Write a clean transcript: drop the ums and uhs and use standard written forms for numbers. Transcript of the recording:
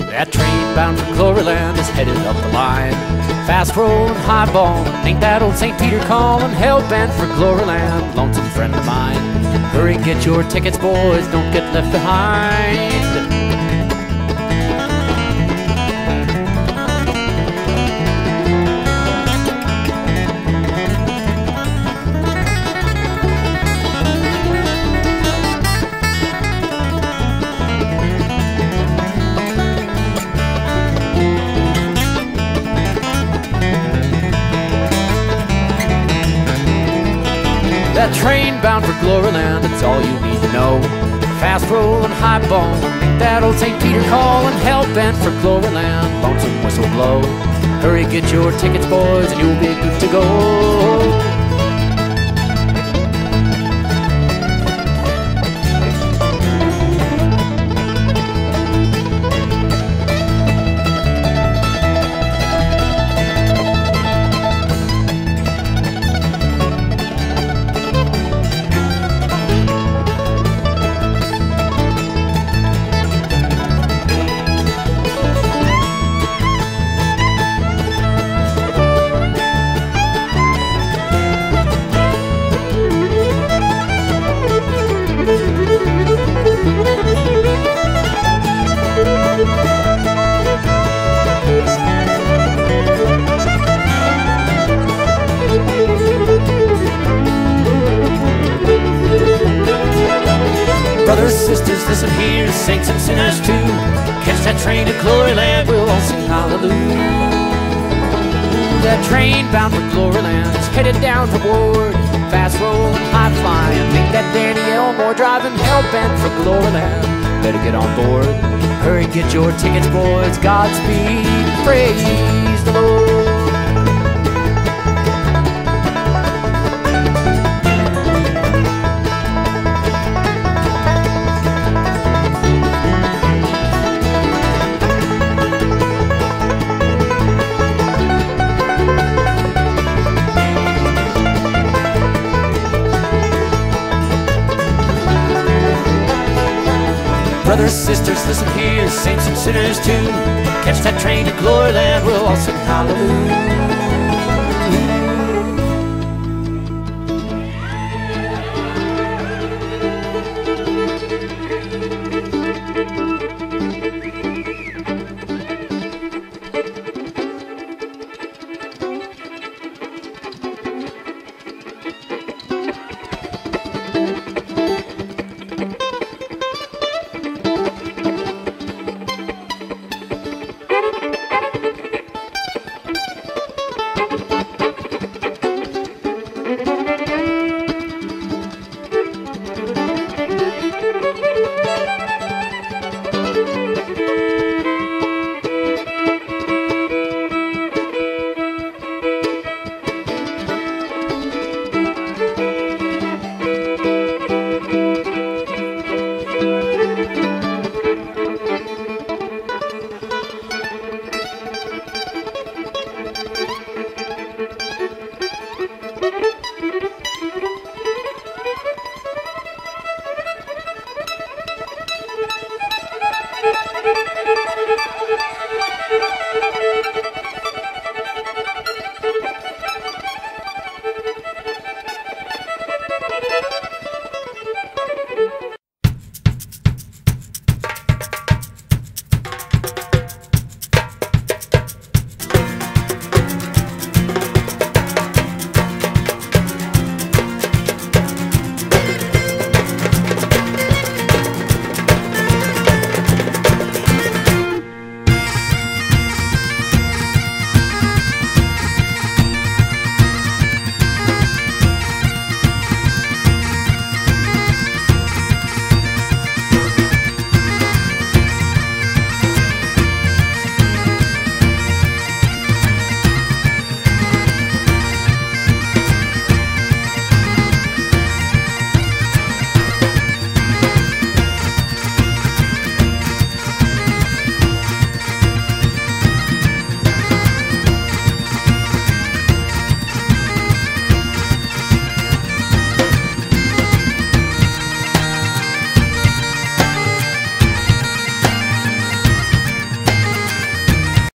That train bound for Glory Land is headed up the line. Fast rolling, highballing, ain't that old St. Peter calling? Hell-bent for Glory Land, lonesome friend of mine. Hurry, get your tickets, boys, don't get left behind. That train bound for Glory Land, it's all you need to know. Fast rolling, highballing, ain't that old St. Peter calling? Hell-bent for Glory Land, lonesome whistle blow. Hurry, get your tickets, boys, and you'll be good to go. Brothers, sisters, listen here, saints and sinners too. Catch that train to Glory Land, we'll all sing hallelujah. That train bound for Glory Land is headed down from Ward. Fast rolling, high flying, make that Danny Elmore driving, hell-bent for Glory Land. Better get on board. Hurry, get your tickets, boys, Godspeed, praise the Lord. Brothers, sisters, listen here, saints and sinners too. Catch that train to Glory Land, we'll all sing hallelujah.